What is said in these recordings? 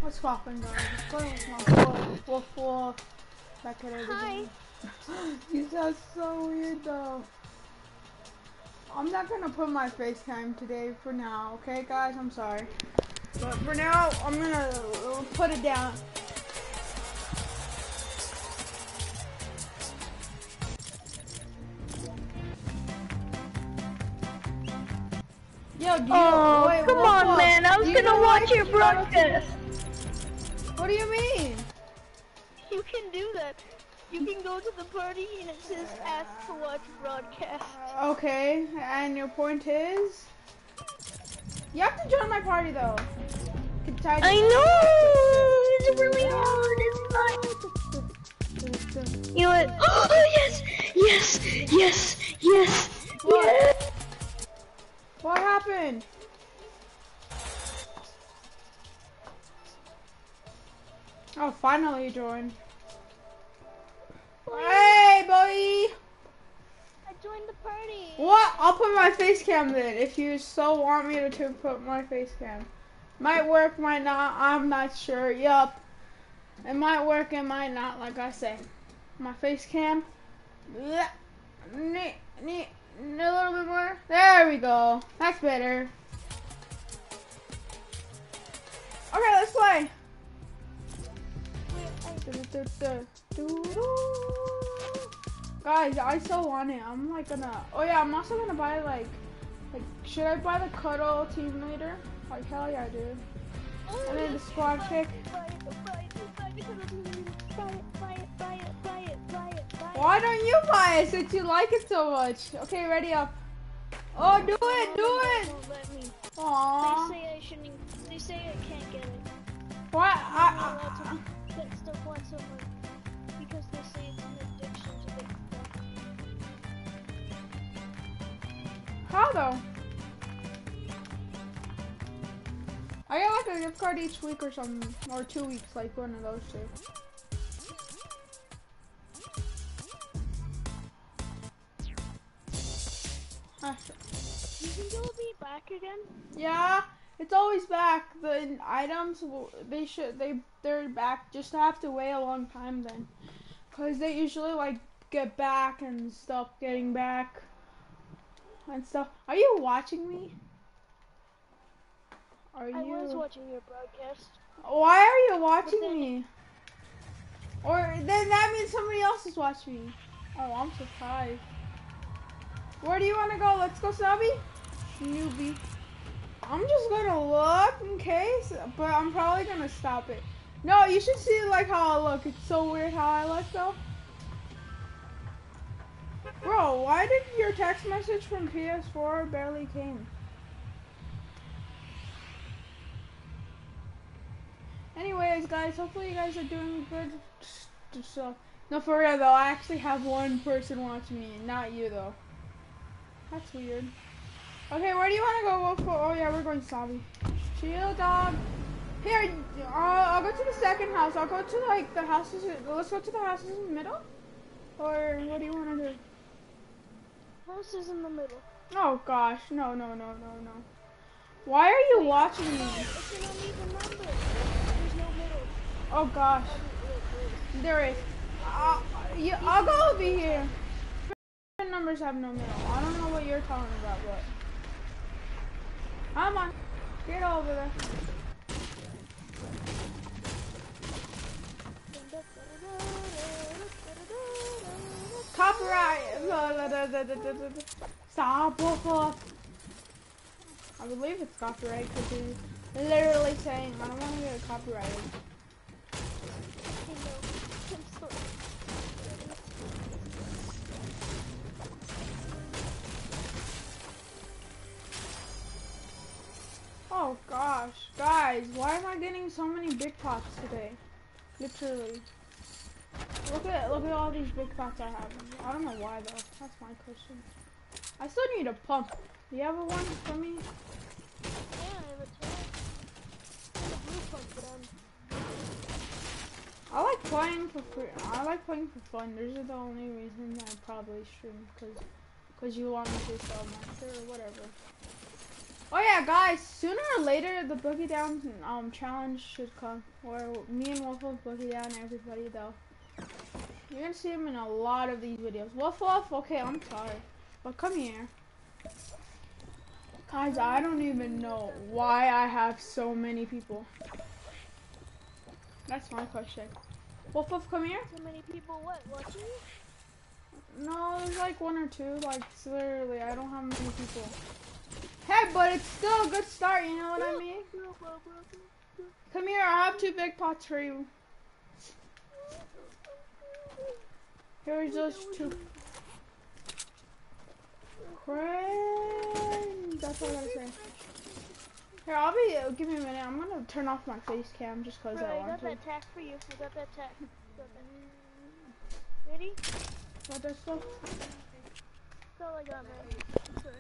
What's poppin', guys? What's going on with my woof? Back at it again. You sound so weird though. I'm not gonna put my face cam today for now, okay guys? I'm sorry. But for now, I'm gonna put it down. Yo, do you, wait, come on, man. I was gonna watch your broadcast. What do you mean? You can do that. You can go to the party and it says ask to watch broadcast. Okay, and your point is? You have to join my party though. I know! It's really hard. It's not. You know what? Oh, yes! Yes! Yes! Yes! What? Yes! What happened? Oh, finally you joined. Hey, buddy! I joined the party. What? I'll put my face cam then, if you so want me to put my face cam. Might work, might not, I'm not sure. Yup. It might work, it might not, like I say. My face cam. A little bit more. There we go. That's better. Okay, let's play. Guys, I so want it. I'm like gonna. Oh yeah, I'm also gonna buy like, should I buy the cuddle team leader? Like hell yeah, dude. And then the squad kick. Why don't you buy it since you like it so much? Okay, ready up. Oh, do it, do it. Aww. They say I shouldn't. They say I can't get it. What? Get stuff once a month because they say it's an addiction to get stuff. How though? I get like a gift card each week or something, or 2 weeks, like one of those two. You think it'll be back again? Yeah, it's always back. The items, they're back. Just have to wait a long time then, cause they usually like get back and stuff, getting back and stuff. Are you watching me? I was watching your broadcast. Why are you watching me? Or then that means somebody else is watching me. Oh, I'm surprised. Where do you want to go? Let's go, Snubby. Newbie. I'm just gonna look in case, but I'm probably gonna stop it. No, you should see like how I look. It's so weird how I look though. Bro, why did your text message from PS4 barely came? Anyways, guys, hopefully you guys are doing good. So, no, for real though, I actually have one person watching me, not you though. That's weird. Okay, where do you want to go? Oh yeah, we're going zombie. Chill, dog. Here, I'll go to the second house. I'll go to like the houses. Let's go to the houses in the middle. Or what do you want to do? Houses in the middle. Oh gosh, no. Why are you watching me? It's an uneven number. There's no middle. Oh gosh, there is. I'll go over here. Numbers have no middle. I don't know what you're talking about, but come on, get over there. Copyright. Stop. I believe it's copyright because he's literally saying I don't want to get copyrighted. Oh gosh, guys, why am I getting so many big pots today? Literally. Look at all these big pots I have. I don't know why though. That's my question. I still need a pump. Do you have a one for me? Yeah, I have a tank. And a blue pump, but I like playing for free. I like playing for fun. Those are the only reason I probably stream, cause you want me to sell master or whatever. Oh yeah, guys, sooner or later the Boogie Down challenge should come. Where me and Wolf Wolf Boogie Down everybody though. You're gonna see him in a lot of these videos. Wolf Wolf, okay, I'm sorry. But come here. Guys, I don't even know why I have so many people. That's my question. Wolf Wolf, come here. So many people what? Watching you? No, there's like one or two. Like, literally, I don't have many people. Hey, but it's still a good start, you know what I mean? Come here, I have 2 big pots for you. Here's those 2. Crazy. That's what I gotta say. Here, give me a minute. I'm gonna turn off my face cam just cause I want to. I got that tack for you. I got that tack. Ready? Got that stuff? That's all I got, man. Sorry.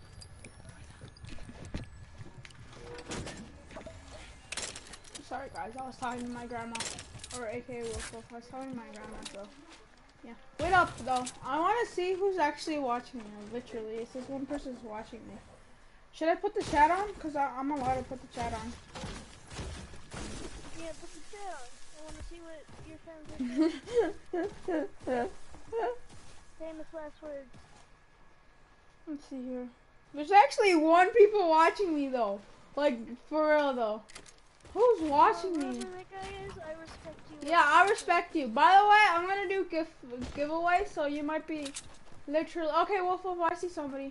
Sorry guys, I was talking to my grandma. Or aka Wolf Wolf. I was talking to my grandma, so yeah. Wait up though. I wanna see who's actually watching me. Literally. It says one person's watching me. Should I put the chat on? Cause I'm allowed to put the chat on. Yeah, put the chat on. I wanna see what your friends are saying. Famous last words. Let's see here. There's actually 1 people watching me though. Like, for real though. Who's watching me? Whoever that guy is, I respect you. Yeah, I respect you. By the way, I'm gonna do giveaway, so you might be literally. Okay, Wolf Wolf, I see somebody.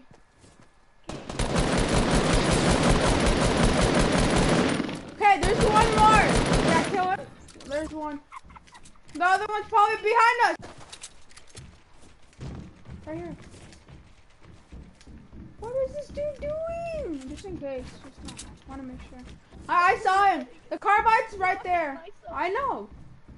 Okay, there's 1 more. Did I kill him? There's 1. The other one's probably behind us. Right here. What is this dude doing? Just in case. Just want to make sure. I saw him. The carbide's right there. I know.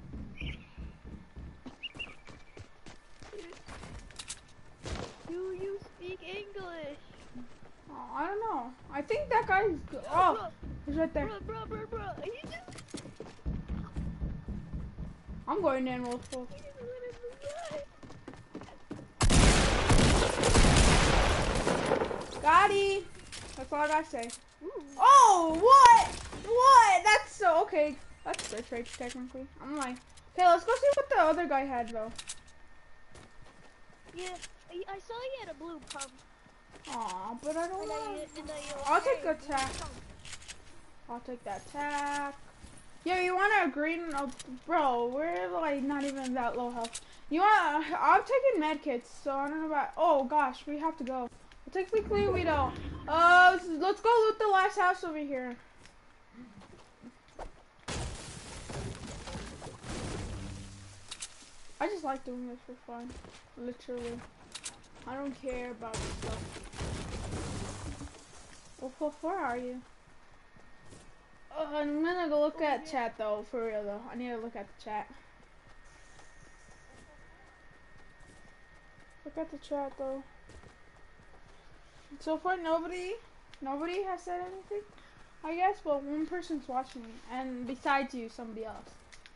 Do you speak English? Oh, I don't know. I think that guy's good. Oh, he's right there. Bro. He just... I'm going in, Wolf Wolf. Gotti. That's all I gotta say. Ooh. Oh, what? What? That's so okay. That's first rate technically. I'm like, okay, let's go see what the other guy had though. Yeah, I saw he had a blue pump. Aw, but I don't want. And I'll take the tack. I'll take that tack. Yeah, you want a green? Oh, bro, we're like not even that low health. You want? I'm taking med kits, so I don't know about. Oh gosh, we have to go. Technically, we don't. Let's go loot the last house over here. I just like doing this for fun. Literally. I don't care about this stuff. Well, where are you? I'm gonna go look at chat though, for real though. I need to look at the chat. Look at the chat though. So far, nobody has said anything, I guess, but 1 person's watching me, and besides you, somebody else.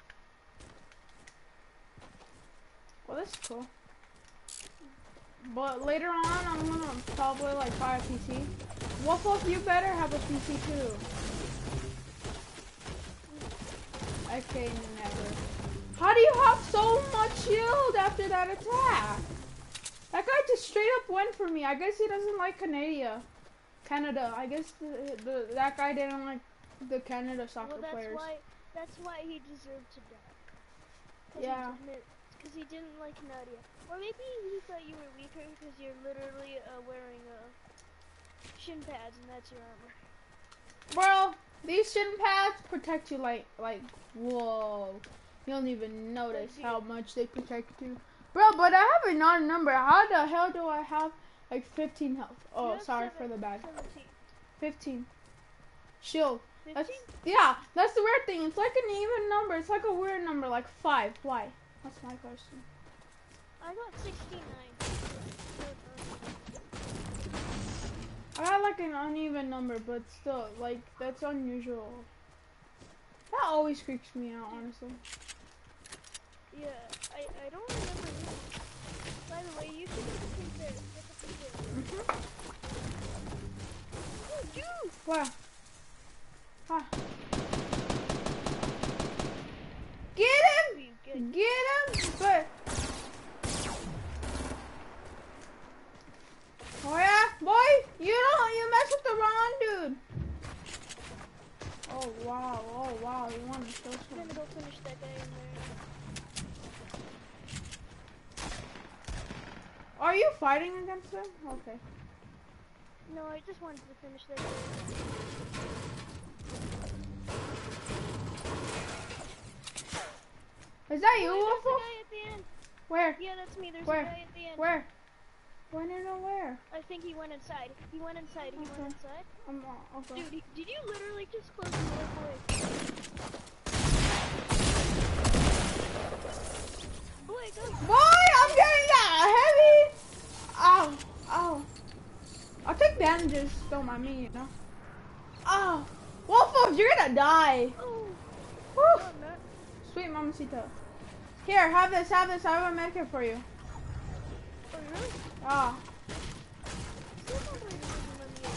Well, that's cool. But later on, I'm gonna probably like buy a PC. Wolf Wolf, you better have a PC too. Okay, never. How do you have so much shield after that attack? That guy just straight up went for me. I guess he doesn't like Canada. I guess that guy didn't like the Canada soccer players. That's why he deserved to die. Yeah. Because he didn't like Nadia. Or maybe he thought you were weaker because you're literally wearing shin pads and that's your armor. Bro, these shin pads protect you like whoa. You don't even notice how much they protect you. Bro, but I have an odd number. How the hell do I have like 15 health? Oh, sorry for the bad. 15. Shield. 15? That's the weird thing. It's like an even number. It's like a weird number, like 5. Why? That's my question. I got 69. I got like an uneven number, but still, like, that's unusual. That always creeps me out, honestly. Yeah, I don't remember. By the way, you should get the pink there. Get the pink there. you! Where? Ah. Get him! You good. Get him! But oh yeah, boy, you mess with the wrong dude. Oh wow, you want to kill I'm gonna someone. go finish that guy in there. Are you fighting against him? Okay. No, I just wanted to finish that guy. Is that you, Oh, there's a Waffle? guy at the end. Where? Yeah, that's me. There's Where? a guy at the end. Where? Where? No, where? I think he went inside. He went inside. He Okay. went inside. Okay. Dude, did you literally just close the door for it? Boy, go. Boy, I'm getting that heavy. Ow, ow. I'll take bandages. Don't mind me, you know. Oh, Waffle, you're gonna die. Oh, Woo. no, I'm not. Sweet mamacita. Here, have this. I have a medkit for you. Oh, really? Ah. Still don't believe this is money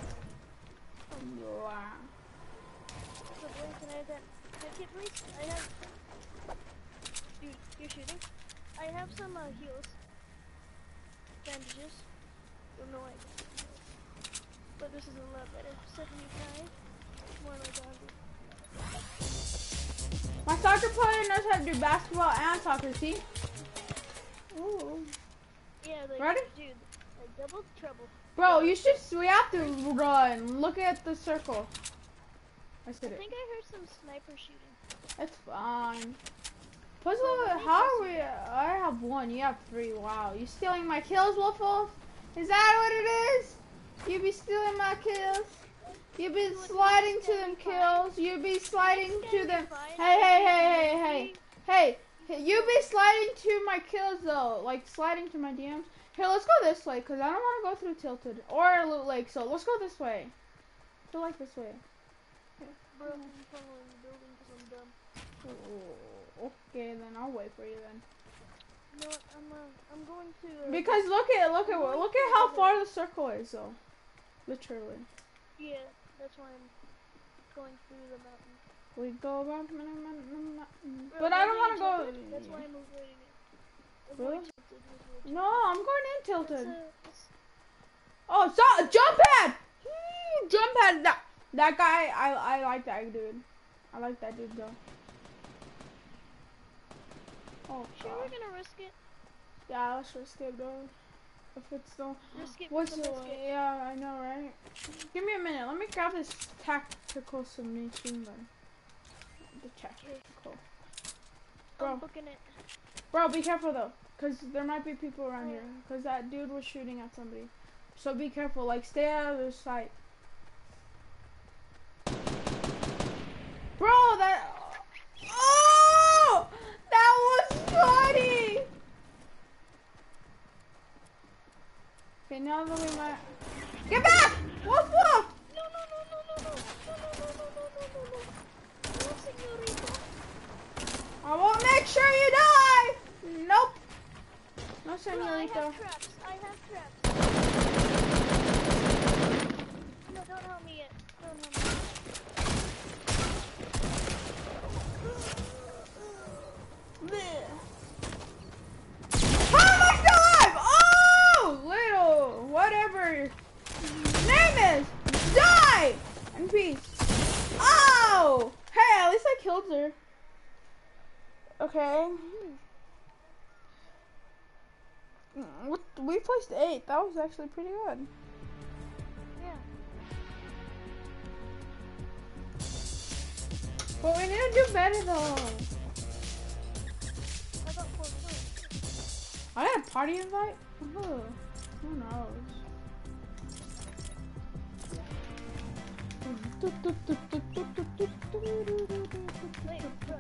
yet. Wow. So, boy, can I have that medkit, please? I have... Dude, you're shooting? I have some heals. Bandages. Don't know why. But this is a lot better. 75. More like 100. My soccer player knows how to do basketball and soccer, see? Ooh. Yeah, like, Ready? dude, like double trouble. Bro, we have to run. Look at the circle. I I said it. think I heard some sniper shooting. It's fine. Puzzle, how are we? I have one, you have three. Wow. You stealing my kills, Waffle? Is that what it is? You be stealing my kills? You be sliding to them kills. You be sliding to them. Hey. Hey, you be sliding to my kills though. Like sliding to my DMs. Here, let's go this way because I don't want to go through Tilted or Loot Lake. So let's go this way. I feel like this way. Bro, I'm following the building because I'm dumb. Oh, okay, then I'll wait for you then. You know what? I'm going to. Because look at how far the circle is though. Literally. Yeah, that's why I'm going through the mountain. We go about, Bro, but I don't am want in to go. Tilted? That's why I'm avoiding it. Really? Avoid Tilted, avoid Tilted. No, I'm going in Tilted. That's Oh, so jump pad! Jump pad. That guy, I like that dude. I like that dude though. Oh sure, God. we're gonna risk it. Yeah, let's risk it though. If it's no. Risk it. What's risk the? it. Yeah, I know, right? Give me a minute. Let me grab this tactical submachine gun. The tactical. I'm Bro, booking it. bro, be careful though, cause there might be people around here. Cause that dude was shooting at somebody. So be careful. Like, stay out of their sight. Bro, that. Oh, that was funny. Okay, now that we might. Get back! Woof woof! No, señorita. I won't make sure you die! Nope. No, Bro, I señorita. have traps. No, don't help me yet. Don't help me. How am I still alive? Oh, little, whatever his name is, die in peace. Oh, hey, at least I killed her. Okay. We placed 8. That was actually pretty good. Yeah. But we need to do better though. I got 4 points. I got a party invite? Ooh, who knows? Wait, bro.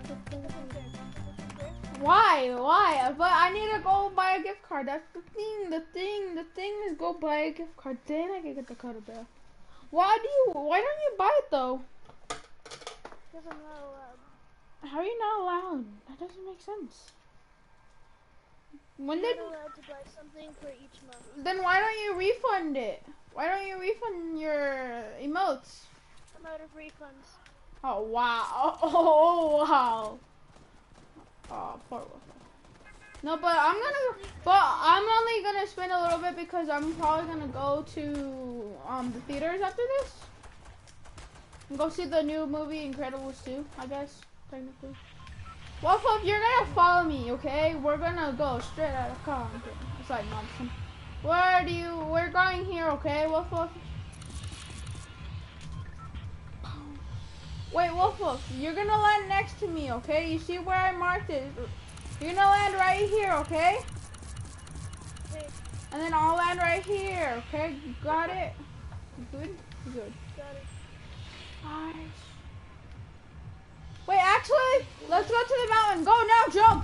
Why? But I need to go buy a gift card. That's the thing. The thing is go buy a gift card. Then I can get the card back. Why don't you buy it though? Because I'm not allowed. How are you not allowed? That doesn't make sense. When You're did? not allowed to buy something for each month. Then why don't you refund it? Why don't you refund your emotes? I'm out of refunds. Oh wow! Oh wow! Oh poor Wolf. No, but I'm only gonna spend a little bit because I'm probably gonna go to the theaters after this. And go see the new movie Incredibles 2, I guess, technically. Wolf, you're gonna follow me, okay? We're gonna go straight out of Compton. It's like nonsense. We're going here, okay, Wolf? Wait, Wolf, you're gonna land next to me, okay? You see where I marked it? You're gonna land right here, okay? Okay. And then I'll land right here, okay? You got it? You good? You good. Got it. Nice. Wait, actually, let's go to the mountain. Go now, jump!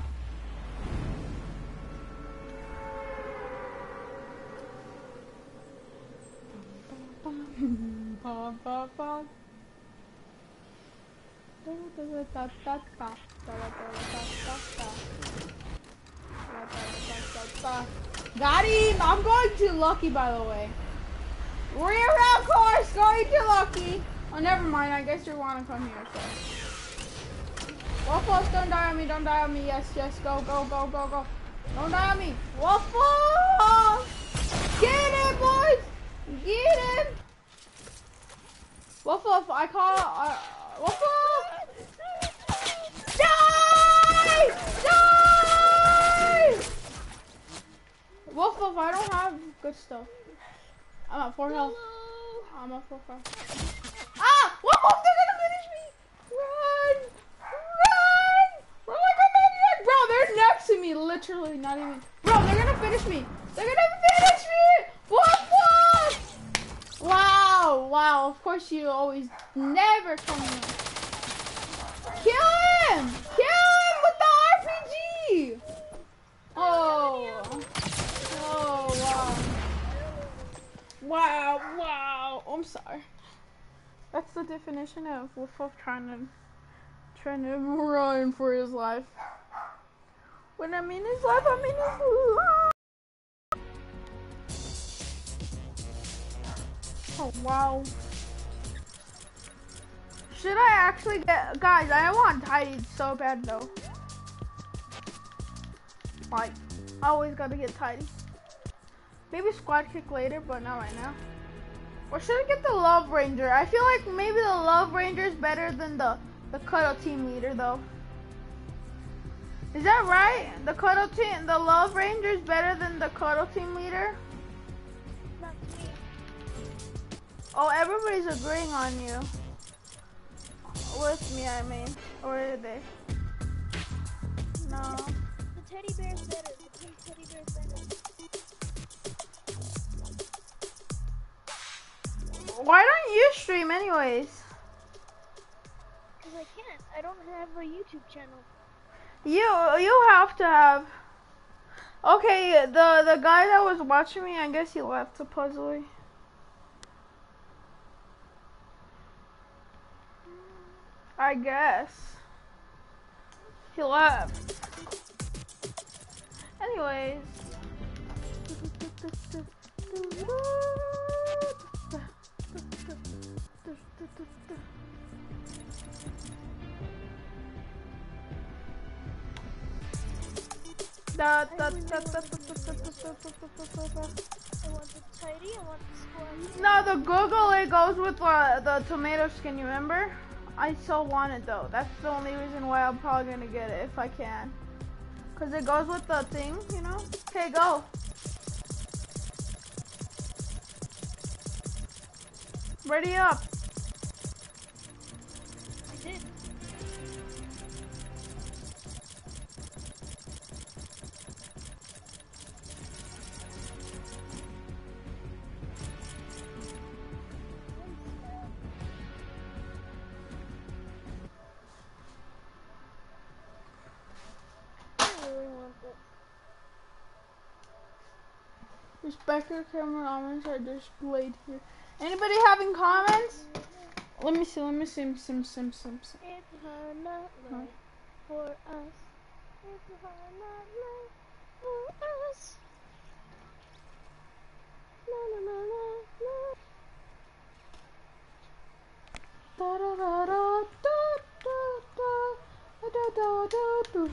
Got him! I'm going to Lucky, by the way. Reroute course, going to Lucky. Oh, never mind. I guess you want to come here, so. Waffles, don't die on me. Don't die on me. Yes, yes. Go, go, go, go, go. Don't die on me. Waffles! Get him, boys! Get him! Waffle, I call. Waffle! Die! Die! Waffle, I don't have good stuff. I'm at 4 health. I'm at 4 health. Ah! Waffle, they're gonna finish me! Run! Run! Run like a maniac! Bro, they're next to me, literally, not even. Bro, they're gonna finish me! They're gonna finish me! Waffle! Wow, wow, of course you always never come in. Kill him! Kill him with the RPG! Oh. Oh, wow. Wow, wow. I'm sorry. That's the definition of Wolf trying to run for his life. When I mean his life, I mean his life. Oh, wow. Should I actually get... Guys, I want Tidy so bad, though. Like, I always gotta get Tidy. Maybe Squad Kick later, but not right now. Or should I get the Love Ranger? I feel like maybe the Love Ranger is better than the Cuddle Team Leader, though. Is that right? The Love Ranger is better than the Cuddle Team Leader? Not me. Oh, everybody's agreeing on you. With me, I mean. Or are they? No. The teddy bear's better. The pink teddy bear's better. Why don't you stream anyways? Because I can't. I don't have a YouTube channel. You have to have. Okay, the guy that was watching me, I guess he left supposedly. I guess. He left. Anyways. I want the tidy, I want the squad. No, the Google, it goes with the tomato skin, you remember? I so want it though. That's the only reason why I'm probably gonna get it if I can. Cause it goes with the thing, you know? Okay, go. Ready up. I did. Respector camera comments are displayed here. Anybody having comments? Let me see. It's hard not love for us. It's hard not love for us. La la la la la. Da da da da da da da da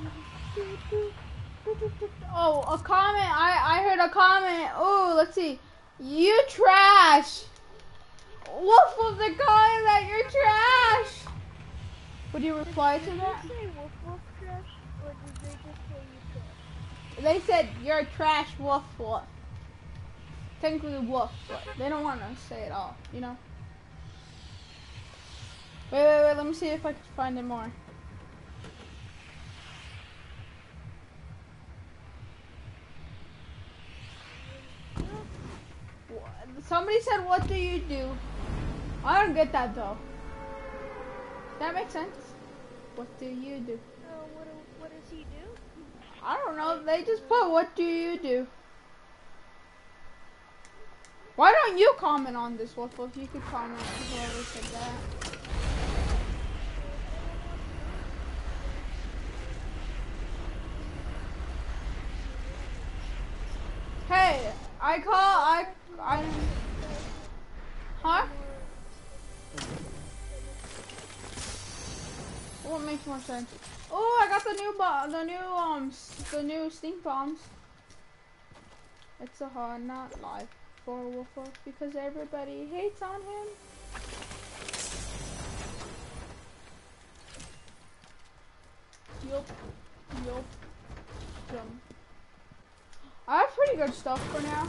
da. Oh, a comment. I heard a comment. Oh, let's see. You trash. Wolf of the comment that you're trash. Would you reply to that? Did they say Wolf Wolf trash, or did they just say you trash? They said you're a trash wolf wolf. Technically wolf, but they don't want to say it all, you know? Wait, let me see if I can find it more. Somebody said, what do you do? I don't get that though. That makes sense. What do you do? What does he do? I don't know. They just put, what do you do? Why don't you comment on this, Wolf? If you could comment on whoever said that. Hey, huh? What makes more sense? Oh, I got the new stink bombs. It's a hard not live for Wolf because everybody hates on him. Yup. I have pretty good stuff for now.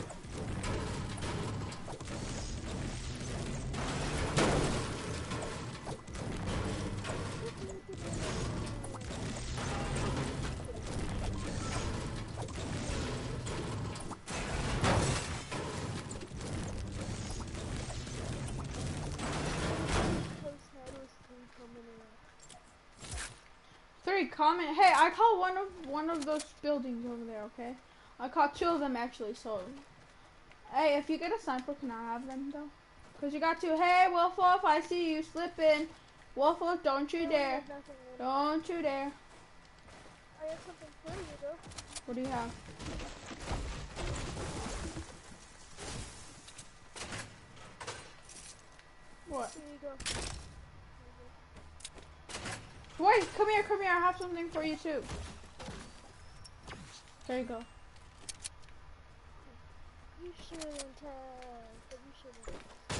Comment. Hey, I caught one of those buildings over there. Okay, I caught two of them actually. So, hey, if you get a sniper, can I have them though? Cause you got to. Hey, Wolf, I see you slipping. Wolf, don't you dare! Don't you dare! I have something for you though. What do you have? What? Here you go. Wait, come here, I have something for you too. There you go. You shouldn't have, but you shouldn't.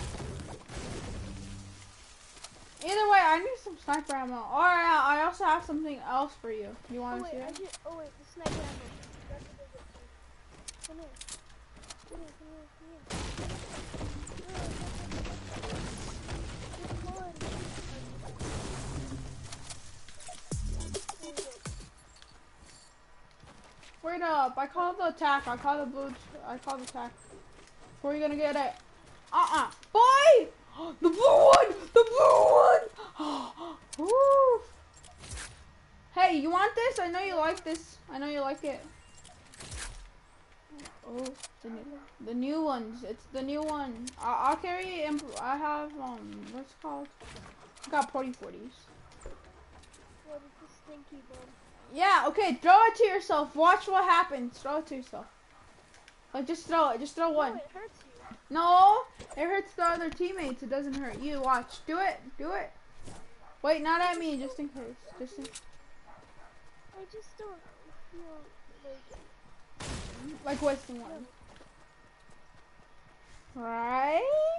Either way, I need some sniper ammo. Or I also have something else for you. You want to see it? Oh wait, the sniper ammo. That's what I get. Come here. Come here. Wait up, I called the attack. I called the attack. Where are you gonna get it? Boy! The blue one! Woo! Hey, you want this? I know you like this. I know you like it. Oh, the new ones. It's the new one. I'll carry. I have what's it called? I got 40/40s. What is the stinky bomb? Yeah. Okay. Throw it to yourself. Watch what happens. Throw it to yourself. Like just throw it. Just throw one. No, it hurts you. No, it hurts the other teammates. It doesn't hurt you. Watch. Do it. Do it. Wait, not at me. Just in case. Just in. I just don't feel like wasting one. Right?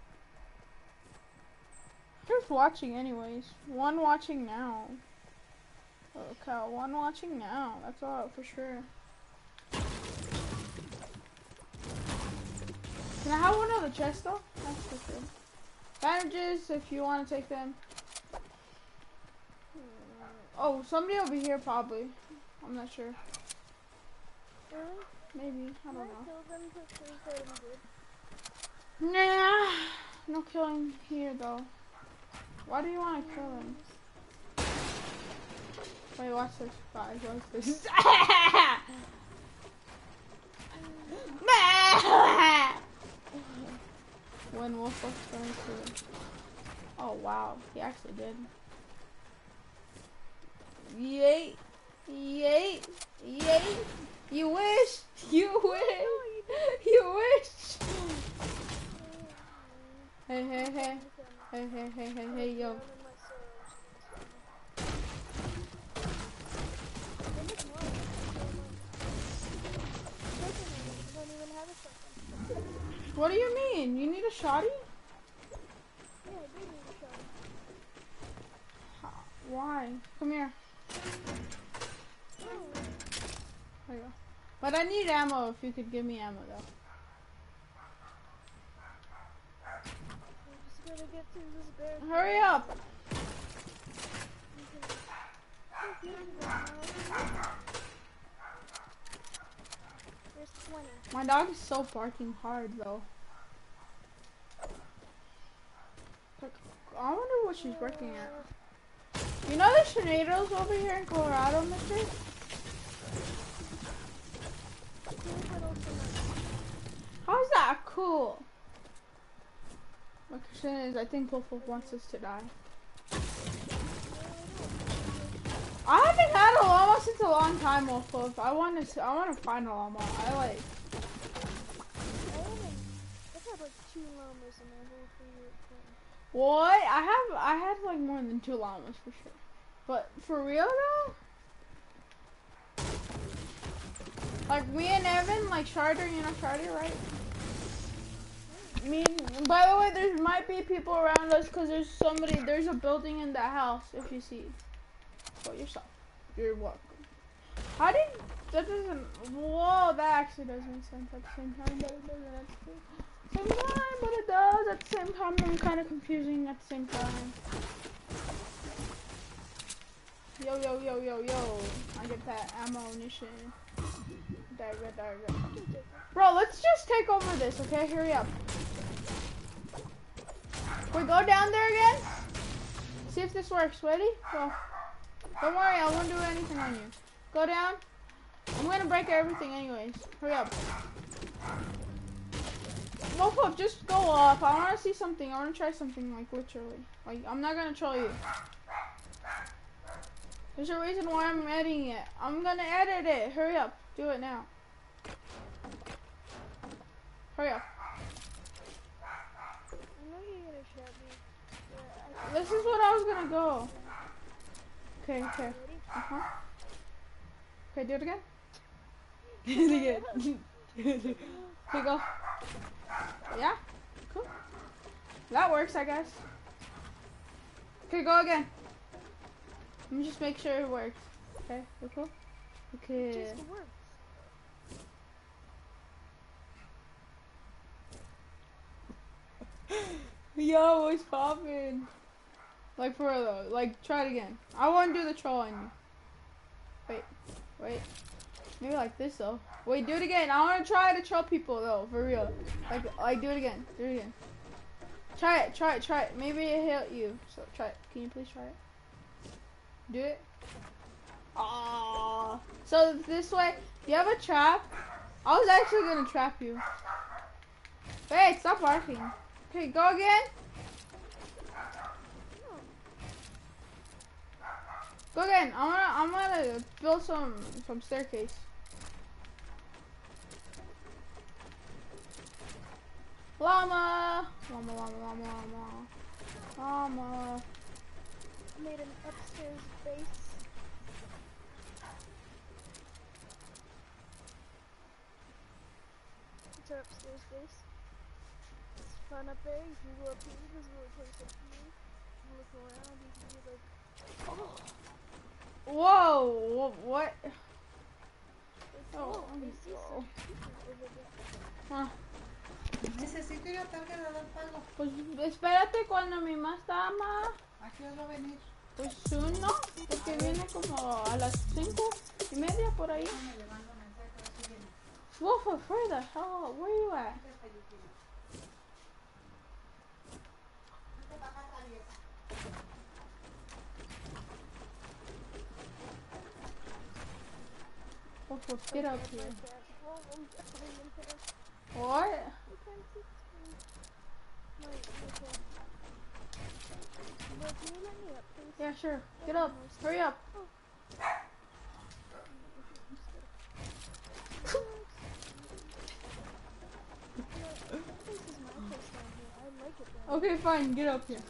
Who's watching anyways? One watching now. Okay, one watching now. That's all for sure. Can I have one of the chests though? That's for sure. Bandages if you want to take them. Oh, somebody over here probably. I'm not sure. Really? Maybe. I don't know. Kill them to prove that I'm good. Nah. No killing here though. Why do you want to kill him? Wait, watch this, guys. Watch this. When Wolf was going to. Oh wow, he actually did. Yay! Yay! Yay! You win! What do you mean? You need a shotty? Yeah, I do need a shot. Why? Come here. Oh, There you go. But I need ammo if you could give me ammo though. I'm just gonna get through this barricade. Hurry up! There's 20. My dog is so barking hard though. Like, I wonder what she's barking at. You know there's tornadoes over here in Colorado, mister? How's that cool? My question is, I think Wolf wants us to die. I haven't had a llama since a long time, Wolf. I want to find a llama. I've had like 2 llamas in my whole 3-year thing. What? I had like more than 2 llamas for sure. But for real though? Like me and Evan, like Charter, you know Charter, right? By the way, there might be people around us because there's a building in the house if you see. Show yourself. You're welcome. That doesn't, whoa, that actually does make sense at the same time, but it doesn't at the same time, but it does at the same time. I'm kind of confusing at the same time. Yo, yo, yo, yo, yo. I get that ammunition. Bro, let's just take over this, okay? Hurry up. We go down there again. See if this works. Ready? Go. Don't worry, I won't do anything on you. Go down. I'm gonna break everything anyways. Hurry up. Wolf, just go up. I wanna see something. I wanna try something, like literally. Like, I'm not gonna troll you. There's a reason why I'm editing it. I'm gonna edit it. Hurry up. Do it now. Hurry up. I know you're gonna shot me. This is what I was gonna go. Okay, okay. Ready? Uh-huh. Okay, do it again. Do it again. Okay, go. Yeah? Cool. That works, I guess. Okay, go again. Let me just make sure it works. Okay, you cool? Okay. It just works. Yo, it's popping. Like for real though. Like try it again. I want to do the troll on you. Wait. Maybe like this though. Wait, do it again. I want to try to troll people though, for real. Like do it again. Do it again. Try it. Maybe it hit you. So try it. Can you please try it? Do it. Ah. So this way, do you have a trap? I was actually gonna trap you. Wait, stop barking. Okay, go again. Go again. I'm gonna build some staircase. Llama. Made an upstairs base. It's our upstairs base. It's fun up there. You can go up here. There's a little place up here. You can look around. You can be like, oh. Whoa, what? Oh, ah. Necesito ir a Target a dar pago. Pues espérate cuando mi mamá está más. ¿A qué hora va a venir? Pues uno, porque viene como a las 5:30 por ahí. Me le mando mensaje, a ver si viene. Wolf, where the hell? Where you at? Vete para acá, vieja. Wolf, get up here. Well, I'm definitely into this. What? You can't see the screen. Wait, okay. But can you let me up, please? Yeah, sure. Get up. Hurry up. Okay, fine. Get up here.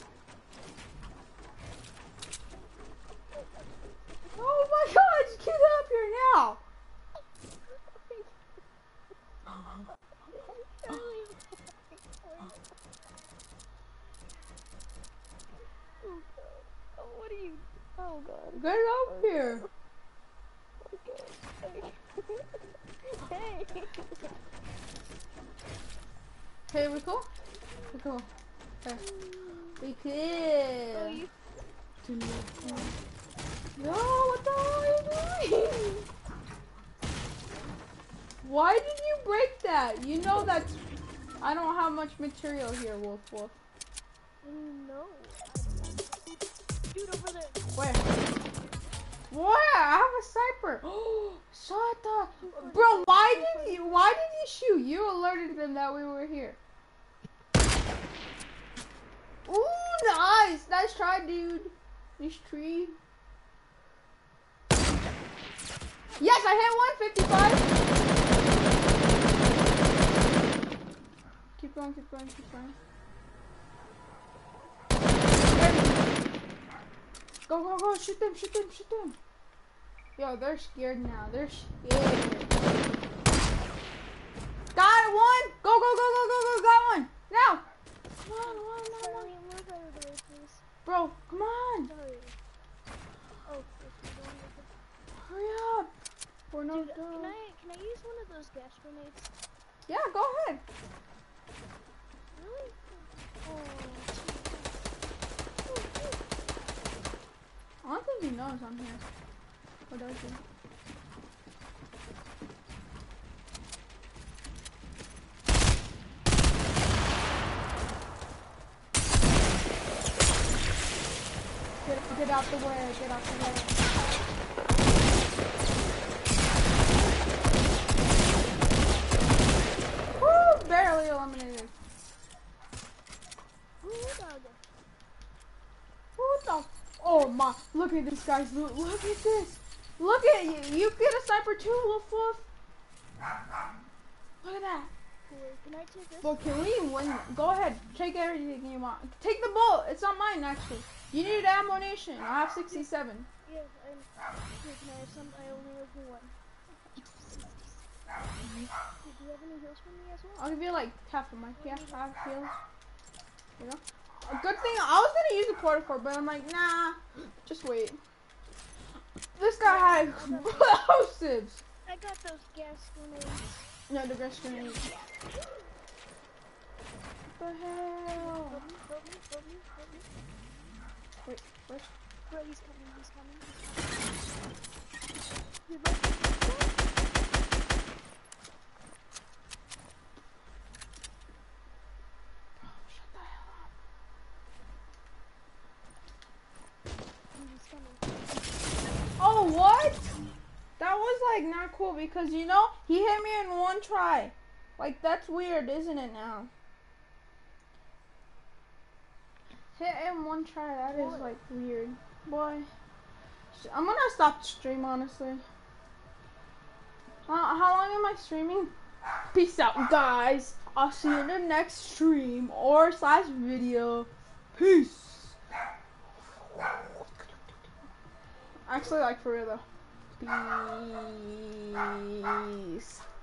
Oh my God! Get up here now. god. Get up here. Okay. Hey. Hey, we cool? We cool. Okay. We Oh, cool. you. No, what the hell are you doing? Why did you break that? You know that's... I don't have much material here, Wolf Wolf. No. Dude, over there. Where? What? I have a sniper. Oh, shut up. Bro, why did you shoot? You alerted them that we were here. Ooh, nice. Nice try, dude. This tree. Yes, I hit 155. Keep going, keep going, keep going. Go, go, go. Shoot them, shoot them, shoot them. Yo, they're scared now. They're scared. Got one. Go, go, go, go, go, go. Got one. Now. Come on, come on, come on. Sorry, move out of the way, please. Bro, come on. Sorry. Oh, if you don't get it. Hurry up. We're no Dude, go. can I use one of those gas grenades? Yeah, go ahead. Really? Oh, I don't think he knows I'm here. Or does he? Get out the way, get out the way. Woo, barely eliminated. Who the? Oh my, look at this guy's loot. Look at this. Look at you. You get a sniper too, Wolf Wolf. Look at that. can I take this? Well, can we win? Go ahead. Take everything you want. Take the bullet. It's not mine, actually. You need ammunition. I have 67. Yeah, can I have some? I only have one. Do you have any heals for me as well? I'll give you like half of my half heals. You know? A good thing, I was gonna use the porta core, but I'm like, nah, just wait. This guy had explosives. I got those gas grenades. No, the gas grenades. What the hell? Help me. Wait, what? Bro, he's coming. Dude, look. Shut the hell up. He's coming. Oh, what? That was like not cool because you know, he hit me in one try. Like, that's weird, isn't it now? Hit in one try, that is like weird. Boy. I'm gonna stop the stream, honestly. How long am I streaming? Peace out, guys. I'll see you in the next stream or / video. Peace. Actually, like for real though. Peace.